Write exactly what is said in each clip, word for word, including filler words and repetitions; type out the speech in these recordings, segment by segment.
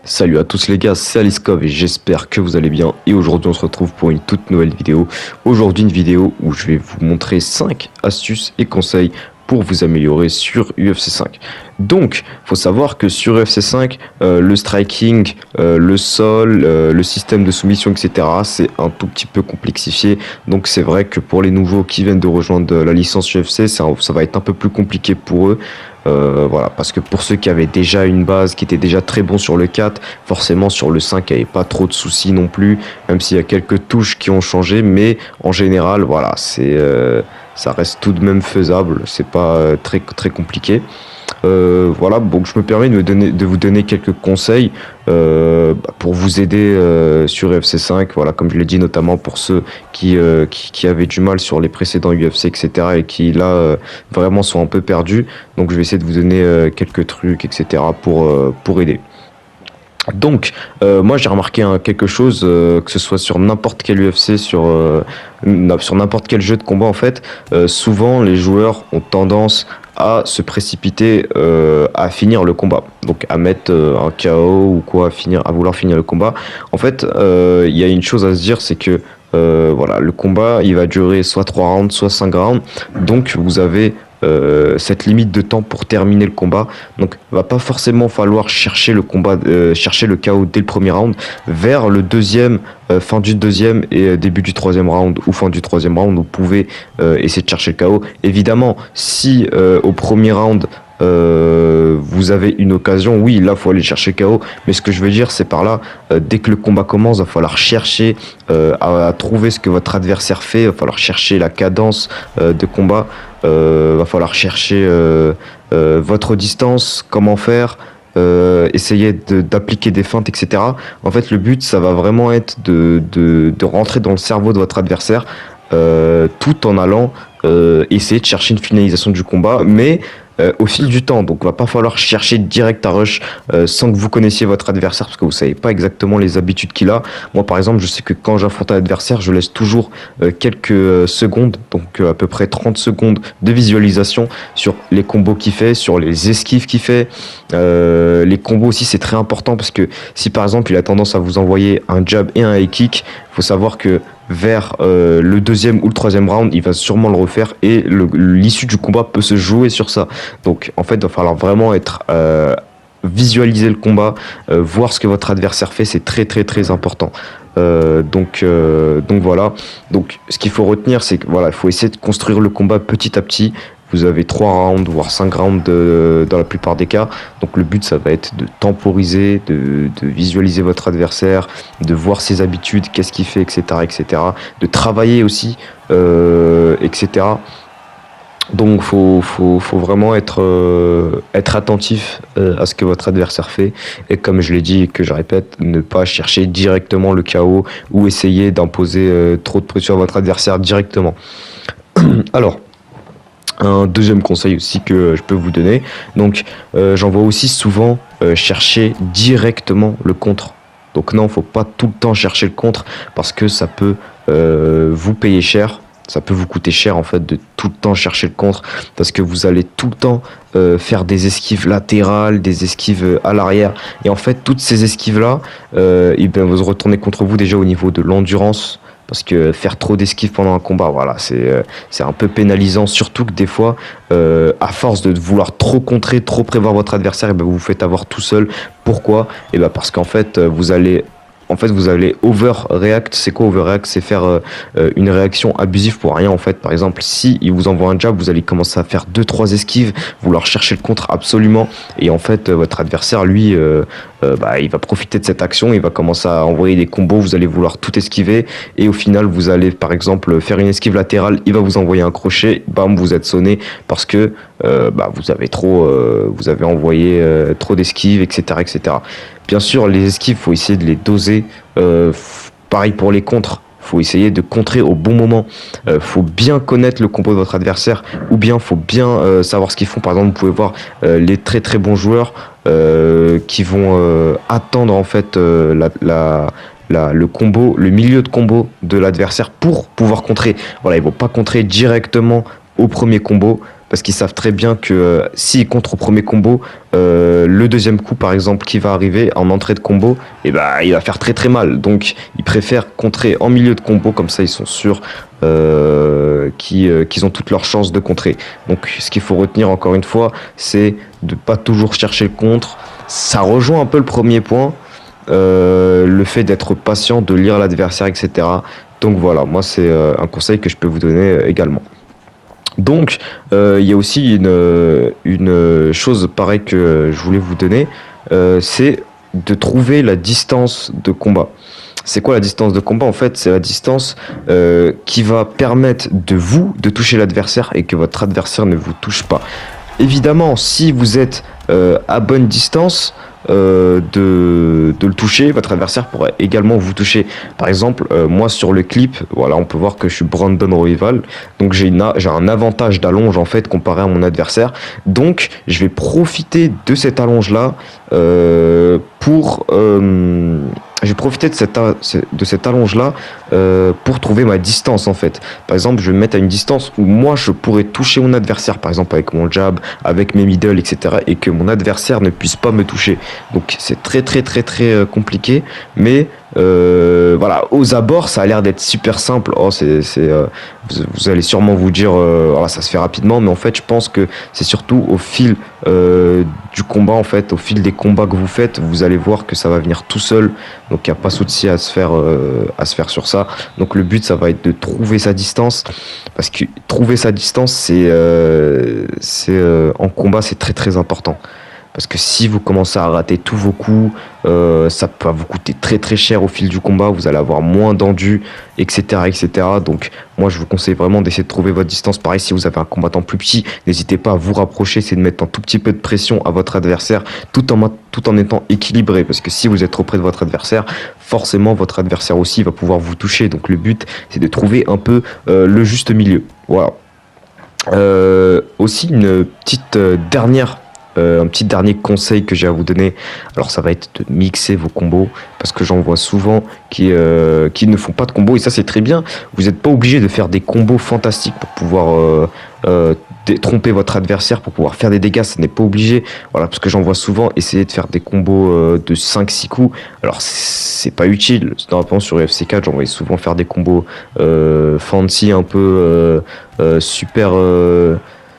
Salut à tous les gars, c'est Aliskov et j'espère que vous allez bien. Et aujourd'hui on se retrouve pour une toute nouvelle vidéo. Aujourd'hui une vidéo où je vais vous montrer cinq astuces et conseils pour vous améliorer sur U F C cinq. Donc, faut savoir que sur U F C cinq, euh, le striking, euh, le sol, euh, le système de soumission, et cetera, c'est un tout petit peu complexifié. Donc, c'est vrai que pour les nouveaux qui viennent de rejoindre la licence U F C, ça, ça va être un peu plus compliqué pour eux. Euh, voilà, parce que pour ceux qui avaient déjà une base, qui étaient déjà très bons sur le quatre, forcément sur le cinq, il n'y avait pas trop de soucis non plus, même s'il y a quelques touches qui ont changé, mais en général, voilà, c'est, euh, ça reste tout de même faisable, c'est pas euh, très, très compliqué. Euh, voilà, donc je me permets de, me donner, de vous donner quelques conseils euh, pour vous aider euh, sur U F C cinq. Voilà, comme je l'ai dit, notamment pour ceux qui, euh, qui, qui avaient du mal sur les précédents U F C, et cetera, et qui là euh, vraiment sont un peu perdus. Donc je vais essayer de vous donner euh, quelques trucs, et cetera, pour, euh, pour aider. Donc, euh, moi j'ai remarqué hein, quelque chose, euh, que ce soit sur n'importe quel U F C, sur, euh, sur n'importe quel jeu de combat en fait, euh, souvent les joueurs ont tendance à se précipiter euh, à finir le combat, donc à mettre euh, un K O ou quoi, à, finir, à vouloir finir le combat. En fait, euh, il y a une chose à se dire, c'est que euh, voilà, le combat il va durer soit trois rounds, soit cinq rounds, donc vous avez Euh, cette limite de temps pour terminer le combat. Donc, va pas forcément falloir chercher le combat, euh, chercher le K O dès le premier round. Vers le deuxième, euh, fin du deuxième et début du troisième round ou fin du troisième round, vous pouvez euh, essayer de chercher le K O. Évidemment, si euh, au premier round Euh, vous avez une occasion, oui, là, faut aller chercher K O. Mais ce que je veux dire, c'est par là, euh, dès que le combat commence, il va falloir chercher euh, à, à trouver ce que votre adversaire fait. Il va falloir chercher la cadence euh, de combat. Il euh, va falloir chercher euh, euh, votre distance, comment faire. Euh, essayer de, d'appliquer des feintes, et cetera. En fait, le but, ça va vraiment être de, de, de rentrer dans le cerveau de votre adversaire euh, tout en allant euh, essayer de chercher une finalisation du combat, mais euh, au fil du temps. Donc, il va pas falloir chercher direct à rush euh, sans que vous connaissiez votre adversaire parce que vous savez pas exactement les habitudes qu'il a. Moi, par exemple, je sais que quand j'affronte un adversaire, je laisse toujours euh, quelques euh, secondes, donc euh, à peu près trente secondes de visualisation sur les combos qu'il fait, sur les esquives qu'il fait. Euh, les combos aussi, c'est très important parce que si par exemple, il a tendance à vous envoyer un jab et un high kick, il faut savoir que vers euh, le deuxième ou le troisième round, il va sûrement le refaire et le, l'issue du combat peut se jouer sur ça. Donc en fait, il va falloir vraiment être euh, visualiser le combat, euh, voir ce que votre adversaire fait, c'est très très très important. Euh, donc euh, donc voilà. Donc ce qu'il faut retenir, c'est que voilà, il faut essayer de construire le combat petit à petit. Vous avez trois rounds, voire cinq rounds de, dans la plupart des cas. Donc le but, ça va être de temporiser, de, de visualiser votre adversaire, de voir ses habitudes, qu'est-ce qu'il fait, et cetera, et cetera. De travailler aussi, euh, et cetera. Donc faut, faut, faut vraiment être, euh, être attentif euh, à ce que votre adversaire fait. Et comme je l'ai dit et que je répète, ne pas chercher directement le K O ou essayer d'imposer euh, trop de pression à votre adversaire directement. Alors, un deuxième conseil aussi que je peux vous donner, donc euh, j'en vois aussi souvent euh, chercher directement le contre. Donc non, faut pas tout le temps chercher le contre parce que ça peut euh, vous payer cher, ça peut vous coûter cher en fait de tout le temps chercher le contre parce que vous allez tout le temps euh, faire des esquives latérales, des esquives à l'arrière et en fait toutes ces esquives là, euh, et bien, vous retournez contre vous déjà au niveau de l'endurance. Parce que faire trop d'esquives pendant un combat, voilà, c'est euh, c'est un peu pénalisant. Surtout que des fois, euh, à force de vouloir trop contrer, trop prévoir votre adversaire, et ben vous vous faites avoir tout seul. Pourquoi ? Et ben parce qu'en fait, vous allez en fait, vous allez overreact. C'est quoi overreact ? C'est faire euh, une réaction abusive pour rien. En fait, par exemple, si il vous envoie un jab, vous allez commencer à faire deux, trois esquives, vouloir chercher le contre absolument. Et en fait, votre adversaire, lui, euh, euh, bah, il va profiter de cette action. Il va commencer à envoyer des combos. Vous allez vouloir tout esquiver. Et au final, vous allez, par exemple, faire une esquive latérale. Il va vous envoyer un crochet. Bam, vous êtes sonné parce que euh, bah, vous avez trop, euh, vous avez envoyé euh, trop d'esquives, et cetera, et cetera. Bien sûr, les esquives, faut essayer de les doser. Euh, pareil pour les contres. Faut essayer de contrer au bon moment. Euh, faut bien connaître le combo de votre adversaire, ou bien faut bien euh, savoir ce qu'ils font. Par exemple, vous pouvez voir euh, les très très bons joueurs euh, qui vont euh, attendre en fait euh, la, la La, le combo, le milieu de combo de l'adversaire pour pouvoir contrer. Voilà, ils vont pas contrer directement au premier combo parce qu'ils savent très bien que euh, s'ils contre au premier combo, euh, le deuxième coup par exemple qui va arriver en entrée de combo, et ben il va faire très très mal. Donc ils préfèrent contrer en milieu de combo, comme ça ils sont sûrs euh, qu'ils euh, qu'ils ont toutes leurs chances de contrer. Donc ce qu'il faut retenir encore une fois, c'est de pas toujours chercher le contre. Ça rejoint un peu le premier point, euh, le fait d'être patient, de lire l'adversaire, et cetera. Donc voilà, moi c'est euh, un conseil que je peux vous donner euh, également. Donc euh, il y a aussi une, une chose pareille que je voulais vous donner, euh, c'est de trouver la distance de combat. C'est quoi la distance de combat? En fait, c'est la distance euh, qui va permettre de vous de toucher l'adversaire et que votre adversaire ne vous touche pas. Évidemment, si vous êtes euh, à bonne distance euh, de, de le toucher, votre adversaire pourrait également vous toucher. Par exemple, euh, moi sur le clip, voilà, on peut voir que je suis Brandon Royval, donc j'ai une, j'ai un avantage d'allonge en fait comparé à mon adversaire. Donc, je vais profiter de cette allonge là euh, pour euh, je vais profiter de cette, de cette allonge-là euh, pour trouver ma distance en fait. Par exemple, je vais me mettre à une distance où moi je pourrais toucher mon adversaire, par exemple avec mon jab, avec mes middle, et cetera. Et que mon adversaire ne puisse pas me toucher. Donc c'est très très très très euh, compliqué, mais euh, voilà, aux abords ça a l'air d'être super simple. Oh, c'est, c'est, euh, vous, vous allez sûrement vous dire, euh, voilà, ça se fait rapidement, mais en fait je pense que c'est surtout au fil euh, du combat, en fait, au fil des combats que vous faites, vous allez voir que ça va venir tout seul. Donc il n'y a pas de souci à se faire euh, à se faire sur ça. Donc le but ça va être de trouver sa distance, parce que trouver sa distance c'est euh, c'est euh, en combat c'est très très important. Parce que si vous commencez à rater tous vos coups, euh, ça va vous coûter très très cher au fil du combat. Vous allez avoir moins d'endu, et cetera, et cetera. Donc moi je vous conseille vraiment d'essayer de trouver votre distance. Pareil, si vous avez un combattant plus petit, n'hésitez pas à vous rapprocher, c'est de mettre un tout petit peu de pression à votre adversaire, tout en tout en étant équilibré. Parce que si vous êtes trop près de votre adversaire, forcément votre adversaire aussi va pouvoir vous toucher. Donc le but c'est de trouver un peu euh, le juste milieu. Voilà. Euh, aussi une petite euh, dernière Euh, un petit dernier conseil que j'ai à vous donner, alors ça va être de mixer vos combos, parce que j'en vois souvent qui, euh, qui ne font pas de combos, et ça c'est très bien. Vous n'êtes pas obligé de faire des combos fantastiques pour pouvoir euh, euh, tromper votre adversaire, pour pouvoir faire des dégâts, ça n'est pas obligé. Voilà, parce que j'en vois souvent essayer de faire des combos euh, de cinq six coups, alors c'est pas utile. Notamment sur U F C quatre, j'en voyais souvent faire des combos euh, fancy, un peu euh, euh, super... Euh,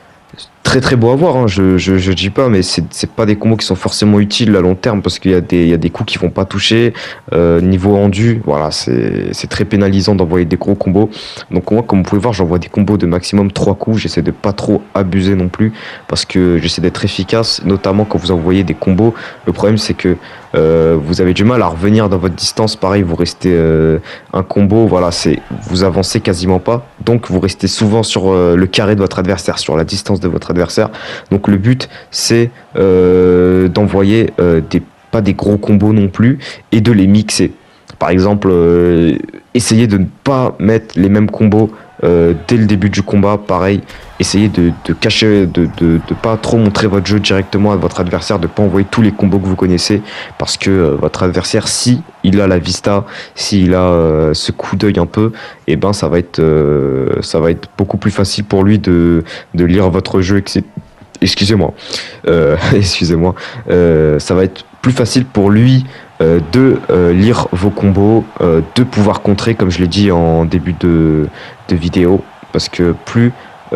très très beau à voir, hein. je, je, je dis pas, mais c'est, c'est pas des combos qui sont forcément utiles à long terme, parce qu'il y a des, il y a des coups qui vont pas toucher, euh, niveau rendu, voilà, c'est, c'est très pénalisant d'envoyer des gros combos. Donc moi, comme vous pouvez voir, j'envoie des combos de maximum trois coups, j'essaie de pas trop abuser non plus, parce que j'essaie d'être efficace, notamment quand vous envoyez des combos. Le problème c'est que euh, vous avez du mal à revenir dans votre distance, pareil, vous restez euh, un combo, voilà, c'est, vous avancez quasiment pas, donc vous restez souvent sur euh, le carré de votre adversaire, sur la distance de votre adversaire. Donc le but c'est euh, d'envoyer euh, des, pas des gros combos non plus, et de les mixer. Par exemple, euh, essayez de ne pas mettre les mêmes combos euh, dès le début du combat. Pareil, essayez de, de cacher, de, de, de pas trop montrer votre jeu directement à votre adversaire, de pas envoyer tous les combos que vous connaissez, parce que euh, votre adversaire, si il a la vista, s'il a euh, ce coup d'œil un peu, et ben ça va être euh, ça va être beaucoup plus facile pour lui de, de lire votre jeu, et cetera. Excusez-moi, euh, excusez-moi, euh, ça va être plus facile pour lui euh, de euh, lire vos combos, euh, de pouvoir contrer, comme je l'ai dit en début de, de vidéo, parce que plus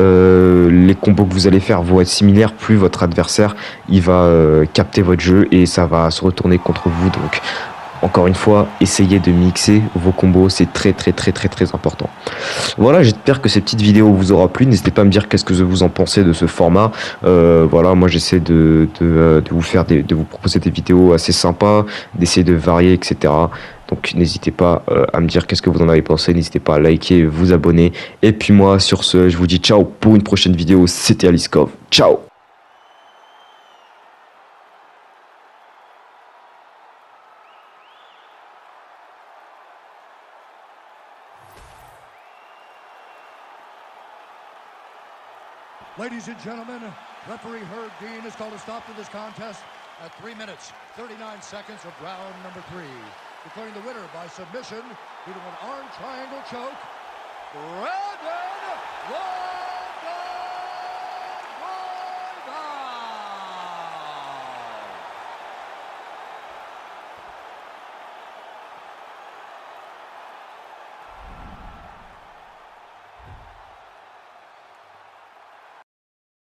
euh, les combos que vous allez faire vont être similaires, plus votre adversaire il va euh, capter votre jeu et ça va se retourner contre vous. Donc encore une fois, essayez de mixer vos combos, c'est très très très très très important. Voilà, j'espère que cette petite vidéo vous aura plu. N'hésitez pas à me dire qu'est-ce que vous en pensez de ce format. Euh, voilà, moi j'essaie de, de, de vous faire des, de vous proposer des vidéos assez sympas, d'essayer de varier, et cetera. Donc n'hésitez pas euh, à me dire qu'est-ce que vous en avez pensé. N'hésitez pas à liker, vous abonner. Et puis moi, sur ce, je vous dis ciao pour une prochaine vidéo. C'était Aliskov. Ciao. Ladies and gentlemen, referee Herb Dean has called a stop to this contest at three minutes, thirty-nine seconds of round number three. Declaring the winner by submission due to an arm triangle choke, Brandon Roy!